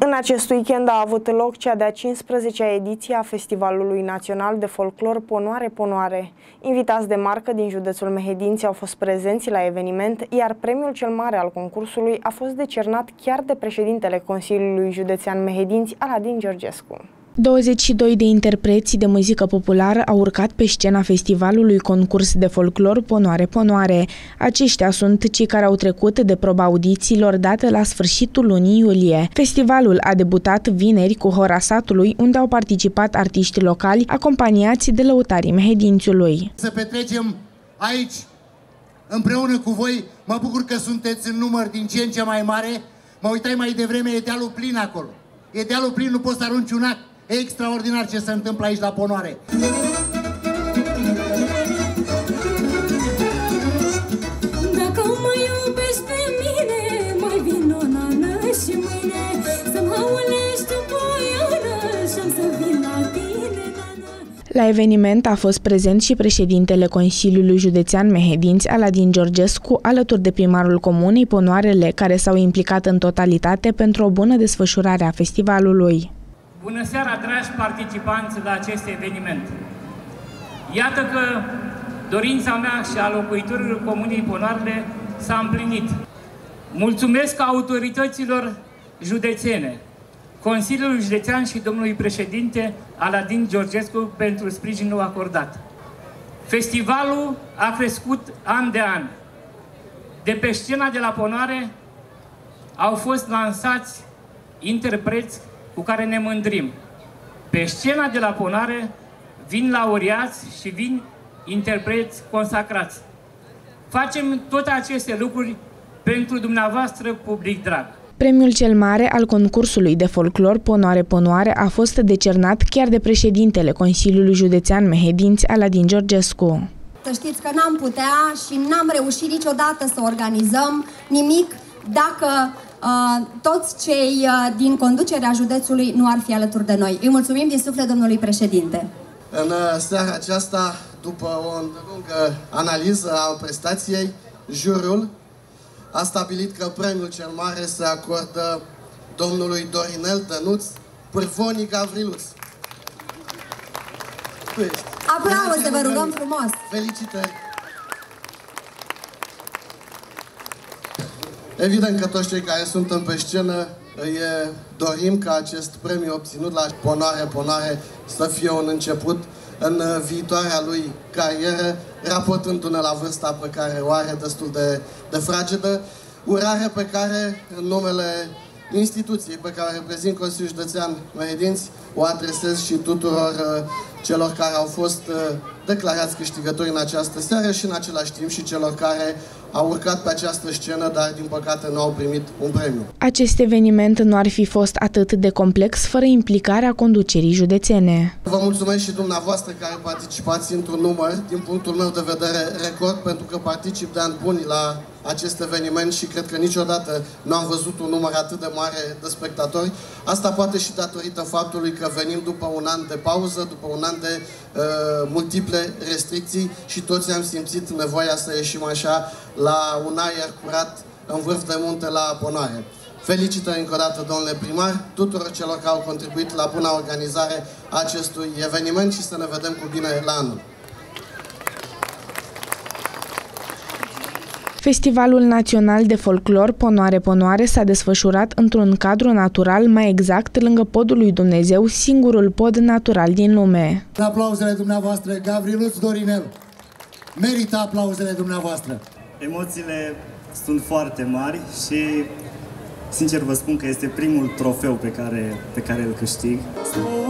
În acest weekend a avut loc cea de-a 15-a ediție a Festivalului Național de Folclor Ponoare Ponoare. Invitați de marcă din județul Mehedinți au fost prezenți la eveniment, iar premiul cel mare al concursului a fost decernat chiar de președintele Consiliului Județean Mehedinți, Aladin Georgescu. 22 de interpreți de muzică populară au urcat pe scena festivalului concurs de folclor Ponoare Ponoare. Aceștia sunt cei care au trecut de proba audițiilor date la sfârșitul lunii iulie. Festivalul a debutat vineri cu Hora Satului, unde au participat artiști locali acompaniați de lăutarii Mehedințiului. Să petrecem aici împreună cu voi. Mă bucur că sunteți în număr din ce în ce mai mare. Mă uitai mai devreme, e dealul plin acolo. E dealul plin, nu poți să arunci un ac. E extraordinar ce se întâmplă aici la Ponoare. Dacă mă iubești pe mine, mai vin o nană și mâine să mă ulești tu poiană și-am să vin la tine, nană. La eveniment a fost prezent și președintele Consiliului Județean Mehedinți, Aladin Georgescu, alături de primarul comunei Ponoarele, care s-au implicat în totalitate pentru o bună desfășurare a festivalului. Bună seara, dragi participanți la acest eveniment! Iată că dorința mea și a locuitorilor comunei Ponoarele s-a împlinit. Mulțumesc autorităților județene, Consiliului Județean și domnului președinte Aladin Georgescu pentru sprijinul acordat. Festivalul a crescut an de an. De pe scena de la Ponoare au fost lansați interpreți cu care ne mândrim. Pe scena de la Ponoare vin laureați și vin interpreți consacrați. Facem toate aceste lucruri pentru dumneavoastră, public drag. Premiul cel mare al concursului de folclor Ponoare Ponoare a fost decernat chiar de președintele Consiliului Județean Mehedinți, Aladin Georgescu. Să știți că n-am putea și n-am reușit niciodată să organizăm nimic dacă toți cei din conducerea județului nu ar fi alături de noi. Îi mulțumim din suflet domnului președinte. În seara aceasta, după o îndelungă analiză a prestației, juriul a stabilit că premiul cel mare se acordă domnului Dorinel Dănuț Pârvonii Gavriluț. Aplauze, vă rugăm frumos! Felicitări! Evident că toți cei care suntem pe scenă îi dorim ca acest premiu obținut la Ponoare Ponoare să fie un început în viitoarea lui carieră, raportându-ne la vârsta pe care o are destul de fragedă, urare pe care, în numele instituției pe care reprezint Consiliul Județean Mehedinți, o adresez și tuturor celor care au fost declarați câștigători în această seară și în același timp și celor care au urcat pe această scenă, dar din păcate nu au primit un premiu. Acest eveniment nu ar fi fost atât de complex fără implicarea conducerii județene. Vă mulțumesc și dumneavoastră care participați într-un număr, din punctul meu de vedere, record, pentru că particip de ani buni la acest eveniment și cred că niciodată nu am văzut un număr atât de mare de spectatori. Asta poate și datorită faptului că venim după un an de pauză, după un an de multiple restricții și toți am simțit nevoia să ieșim așa la un aer curat în vârf de munte la Ponoare. Felicitări încă o dată, domnule primar, tuturor celor care au contribuit la buna organizare a acestui eveniment și să ne vedem cu bine la anul. Festivalul Național de Folclor Ponoare Ponoare s-a desfășurat într-un cadru natural, mai exact lângă Podul lui Dumnezeu, singurul pod natural din lume. Aplauzele dumneavoastră, Gavriluț Dorinel. Merită aplauzele dumneavoastră. Emoțiile sunt foarte mari și, sincer vă spun că este primul trofeu pe care îl câștig.